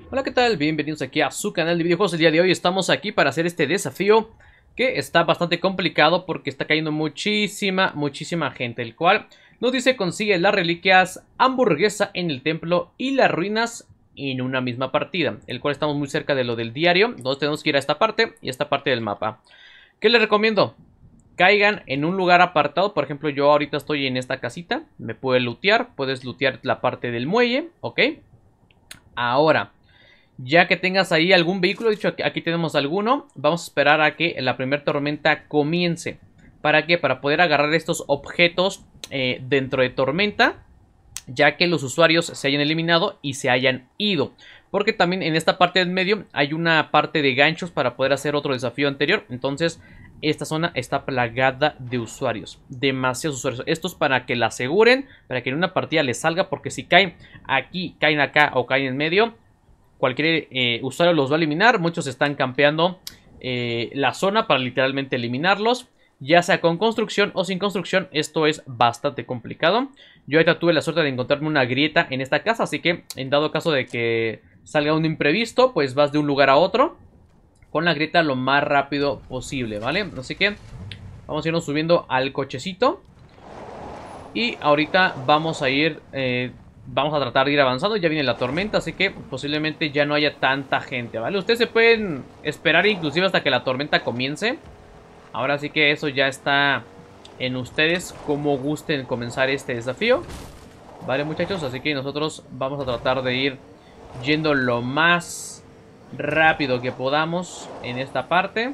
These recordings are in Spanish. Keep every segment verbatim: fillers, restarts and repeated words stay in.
Hola, ¿qué tal? Bienvenidos aquí a su canal de videojuegos. El día de hoy estamos aquí para hacer este desafío que está bastante complicado porque está cayendo muchísima, muchísima gente, el cual nos dice consigue las reliquias hamburguesa en el templo y las ruinas en una misma partida, el cual estamos muy cerca de lo del diario, donde tenemos que ir a esta parte y esta parte del mapa. ¿Qué les recomiendo? Caigan en un lugar apartado. Por ejemplo, yo ahorita estoy en esta casita, me puede lootear, puedes lootear la parte del muelle, ¿ok? Ahora, ya que tengas ahí algún vehículo, de hecho aquí tenemos alguno, vamos a esperar a que la primera tormenta comience. ¿Para qué? Para poder agarrar estos objetos eh, dentro de tormenta, ya que los usuarios se hayan eliminado y se hayan ido. Porque también en esta parte del medio hay una parte de ganchos para poder hacer otro desafío anterior. Entonces esta zona está plagada de usuarios, demasiados usuarios. Esto es para que la aseguren, para que en una partida les salga, porque si caen aquí, caen acá o caen en medio, cualquier eh, usuario los va a eliminar. Muchos están campeando eh, la zona para literalmente eliminarlos, ya sea con construcción o sin construcción. Esto es bastante complicado. Yo ahorita tuve la suerte de encontrarme una grieta en esta casa, así que en dado caso de que salga un imprevisto, pues vas de un lugar a otro con la grieta lo más rápido posible, ¿vale? Así que vamos a irnos subiendo al cochecito y ahorita vamos a ir... Eh, Vamos a tratar de ir avanzando. Ya viene la tormenta, así que posiblemente ya no haya tanta gente, ¿vale? Ustedes se pueden esperar inclusive hasta que la tormenta comience. Ahora sí que eso ya está en ustedes, como gusten comenzar este desafío, ¿vale, muchachos? Así que nosotros vamos a tratar de ir yendo lo más rápido que podamos en esta parte.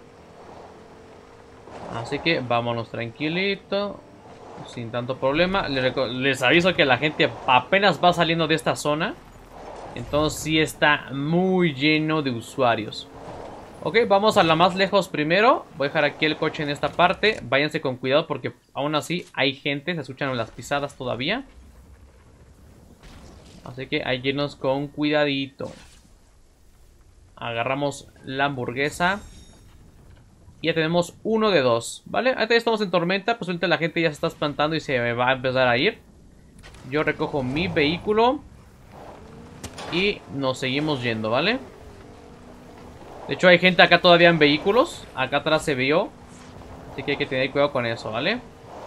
Así que vámonos tranquilito, sin tanto problema. Les aviso que la gente apenas va saliendo de esta zona, entonces sí está muy lleno de usuarios. Ok, vamos a la más lejos primero. Voy a dejar aquí el coche en esta parte. Váyanse con cuidado porque aún así hay gente. Se escuchan las pisadas todavía, así que hay que irnos con cuidadito. Agarramos la hamburguesa y ya tenemos uno de dos, ¿vale? Ahorita ya estamos en tormenta, pues ahorita la gente ya se está espantando y se me va a empezar a ir. Yo recojo mi vehículo y nos seguimos yendo, ¿vale? De hecho hay gente acá todavía en vehículos. Acá atrás se vio, así que hay que tener cuidado con eso, ¿vale?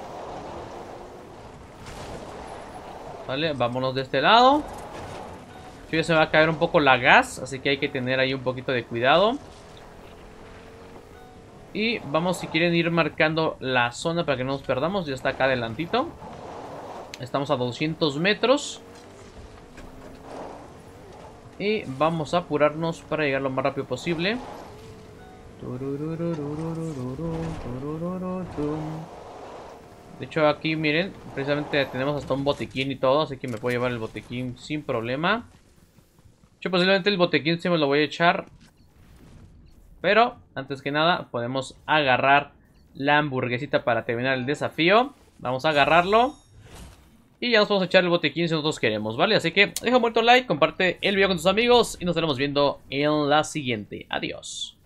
Vale, vámonos de este lado. Ya se va a caer un poco la gas, así que hay que tener ahí un poquito de cuidado. Y vamos, si quieren, ir marcando la zona para que no nos perdamos. Ya está acá adelantito. Estamos a doscientos metros. Y vamos a apurarnos para llegar lo más rápido posible. De hecho aquí miren, precisamente tenemos hasta un botequín y todo, así que me puedo llevar el botequín sin problema. Yo posiblemente el botequín sí me lo voy a echar, pero antes que nada podemos agarrar la hamburguesita para terminar el desafío. Vamos a agarrarlo y ya nos vamos a echar el botequín si nosotros queremos, ¿vale? Así que deja un buen like, comparte el video con tus amigos y nos estaremos viendo en la siguiente. Adiós.